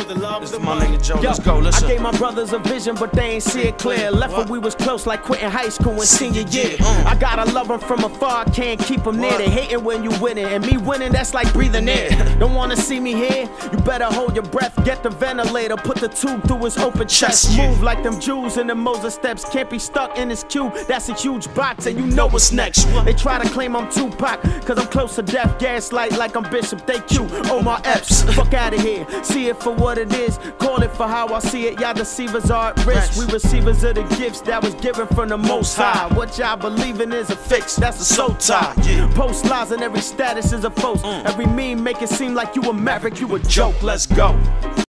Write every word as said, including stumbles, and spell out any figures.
the love This of is the my money. nigga Joe, Yo, let's go, listen. I gave my brothers a vision, but they ain't see it clear. Left when we was close, like quitting high school in senior year. I gotta love them from afar, can't keep them near. They hating when you winning, and me winning, that's like breathing air. Don't wanna see me here? You better hold your breath, get the ventilator, put the tube through his open chest. Move like them Jews in the Moses steps, can't be stuck in this cube. That's a huge box, and you know what's next. They try to claim I'm Tupac, cause I'm close to death. Gaslight like I'm Bishop, they cute. Omar Epps, fuck out of here. See it for what it is, call it for how I see it. Y'all deceivers are at risk. We receivers of the gifts that was given from the Most High. What y'all believing is a fix, that's a soul tie. Post lies and every status is a post. Every meme make it seem like you a maverick, you a joke. Let's go.